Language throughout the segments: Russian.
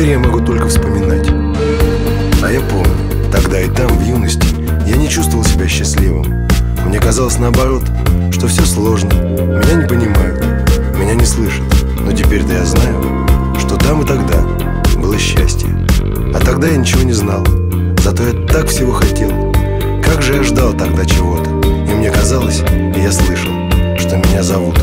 теперь я могу только вспоминать. А я помню, тогда и там, в юности, я не чувствовал себя счастливым. Мне казалось наоборот, что все сложно, меня не понимают, меня не слышат. Но теперь-то я знаю, что там и тогда было счастье. А тогда я ничего не знал, зато я так всего хотел. Как же я ждал тогда чего-то, и мне казалось, и я слышал, что меня зовут.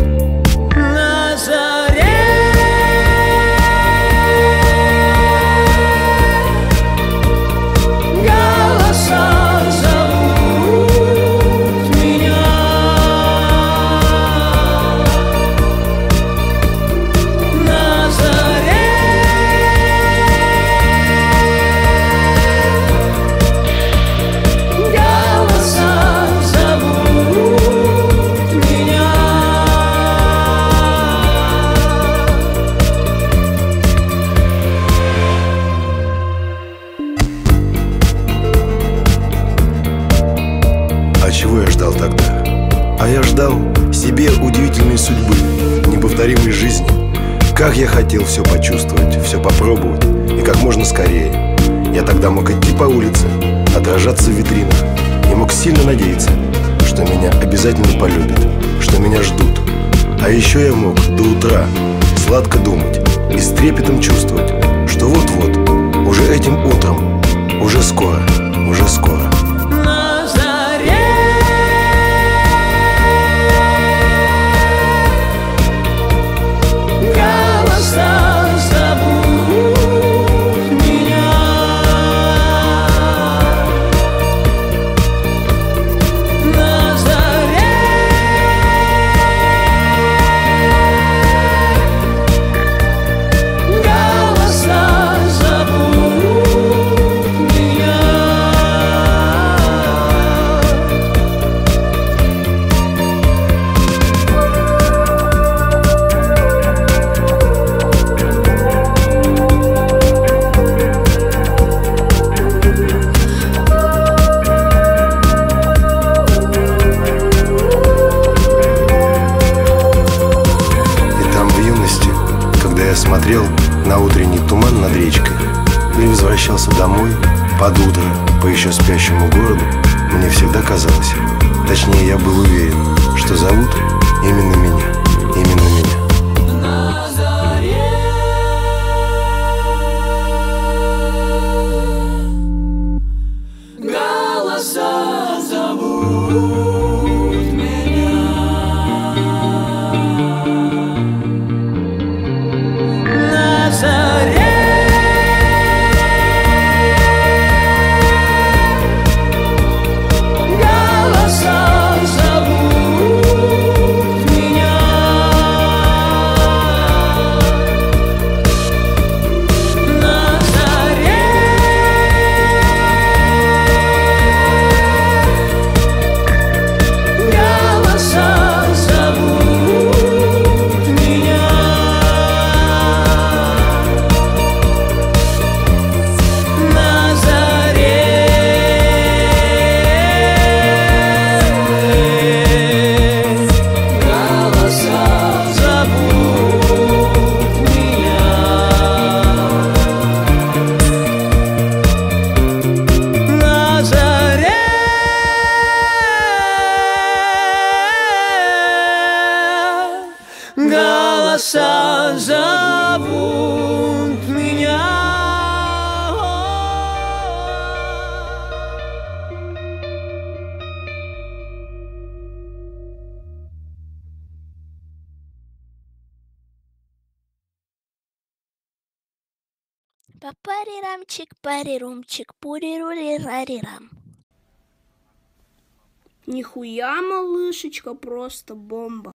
А чего я ждал тогда? А я ждал себе удивительной судьбы, неповторимой жизни. Как я хотел все почувствовать, все попробовать, и как можно скорее. Я тогда мог идти по улице, отражаться в витринах, и мог сильно надеяться, что меня обязательно полюбят, что меня ждут. А еще я мог до утра сладко думать и с трепетом чувствовать, что вот-вот, уже этим утром, уже скоро, уже скоро. Я смотрел на утренний туман над речкой или возвращался домой под утро по еще спящему городу, мне всегда казалось, точнее я был уверен, что зовут именно меня, именно меня. Голоса зовут меня. На заре голоса зовут меня. На заре голоса зовут меня. На заре голоса зовут меня. На заре голоса зовут меня. Папарирамчик, парирумчик, пурирули-рарирам. Нихуя, малышечка, просто бомба.